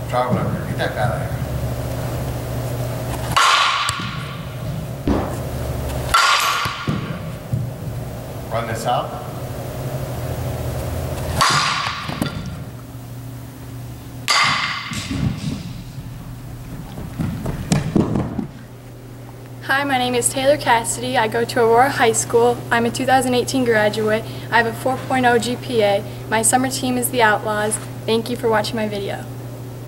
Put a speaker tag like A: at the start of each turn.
A: Traveler, kita cara. Run this out.
B: Hi, my name is Taylor Cassidy. I go to Aurora High School. I'm a 2018 graduate. I have a 4.0 GPA. My summer team is the Outlaws. Thank you for watching my video.